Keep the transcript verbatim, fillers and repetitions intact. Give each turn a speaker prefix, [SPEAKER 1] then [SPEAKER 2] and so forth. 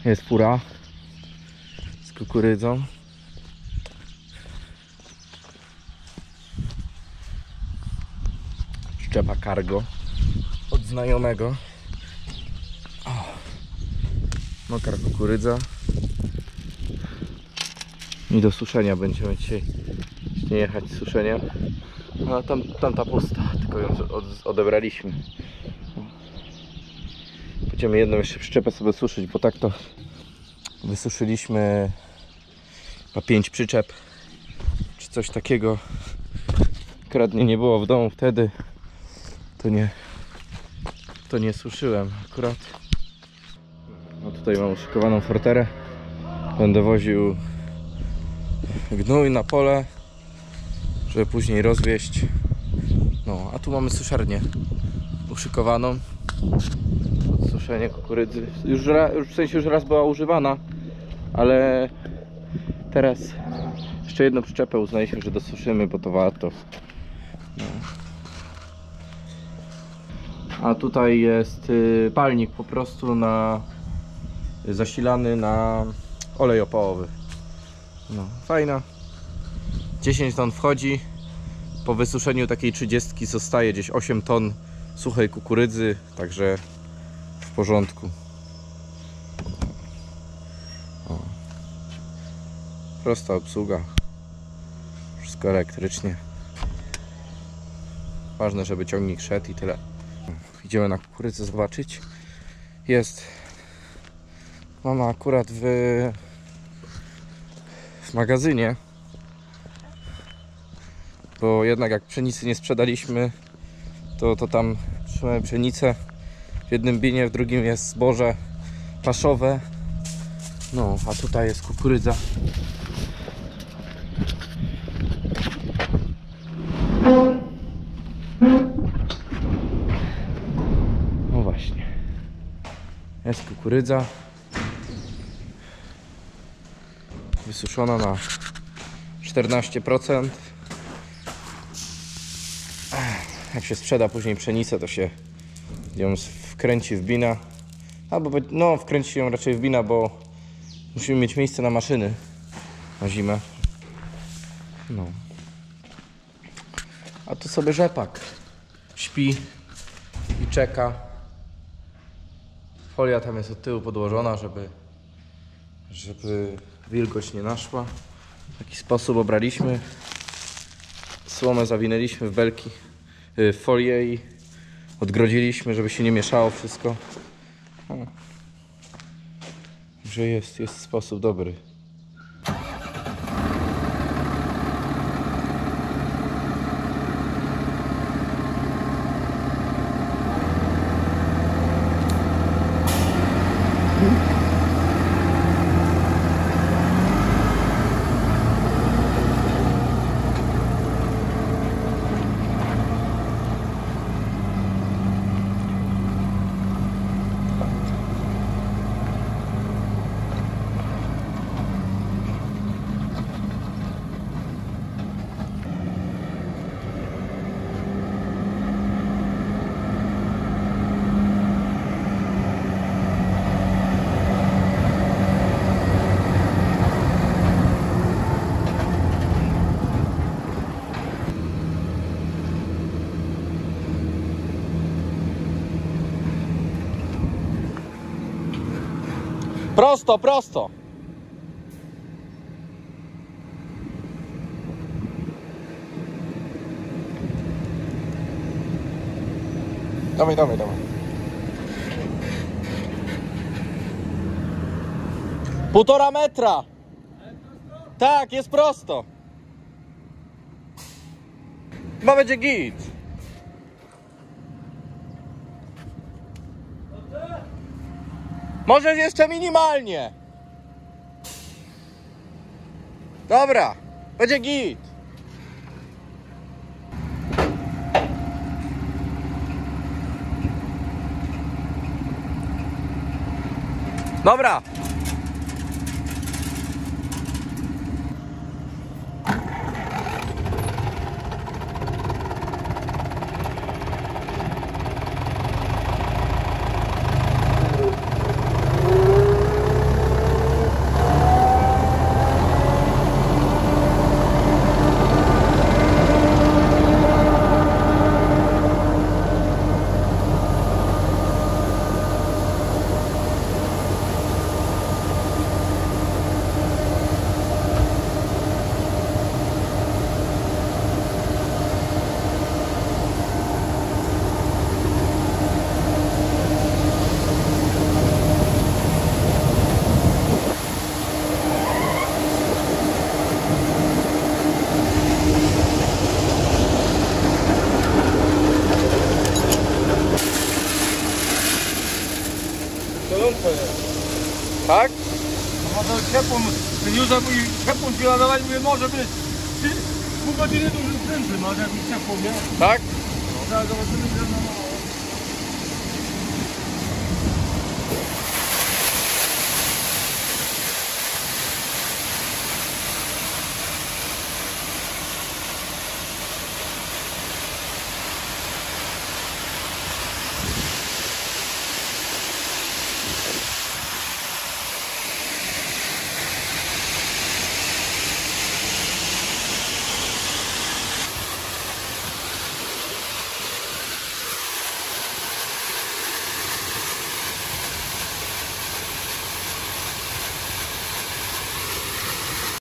[SPEAKER 1] Jest fura z kukurydzą. Szczepa cargo od znajomego. O, mokra kukurydza. I do suszenia będziemy dzisiaj nie jechać z suszeniem. A tam, tamta pusta, tylko ją od, odebraliśmy. Będziemy jedną jeszcze przyczepę sobie suszyć, bo tak to wysuszyliśmy chyba pięć przyczep czy coś takiego. Kradnie nie było w domu wtedy, to nie to nie suszyłem akurat. No tutaj mam uszykowaną forterę. Będę woził gnój na pole, żeby później rozwieźć. No, a tu mamy suszarnię uszykowaną pod suszenie kukurydzy. Już, już w sensie już raz była używana, ale teraz jeszcze jedną przyczepę uznaliśmy, że dosuszymy, bo to warto. No. A tutaj jest y, palnik po prostu na zasilany na olej opałowy. No, fajna. dziesięć ton wchodzi. Po wysuszeniu takiej trzydziestki zostaje gdzieś osiem ton suchej kukurydzy, także w porządku. O. Prosta obsługa. Wszystko elektrycznie. Ważne, żeby ciągnik szedł i tyle. Idziemy na kukurydzę zobaczyć. Jest. Mama akurat w, w magazynie. Bo jednak jak pszenicy nie sprzedaliśmy, to, to tam trzymamy pszenicę w jednym binie, w drugim jest zboże paszowe. No, a tutaj jest kukurydza. No właśnie. Jest kukurydza. Wysuszona na czternaście procent. Jak się sprzeda później pszenicę, to się ją wkręci w bina. Albo no, wkręci ją raczej w bina, bo musimy mieć miejsce na maszyny na zimę. No. A tu sobie rzepak śpi i czeka. Folia tam jest od tyłu podłożona, żeby, żeby wilgoć nie naszła. W taki sposób obraliśmy. Słomę zawinęliśmy w belki, w folię i odgrodziliśmy, żeby się nie mieszało wszystko. Że jest, jest sposób dobry. Prosto, prosto! Dawaj, dawaj, dawaj. Półtora metra! Tak, jest prosto! Chyba będzie git! Może jeszcze minimalnie. Dobra, będzie git. Dobra. Tak?
[SPEAKER 2] No to ciepłą, ten Józef mówi, ciepłą ci ładować, mówię, może być trzy, pół godziny to już prędzej, masz jakąś ciepłą, nie?
[SPEAKER 1] Tak?
[SPEAKER 2] No, zaraz zobaczymy, że no,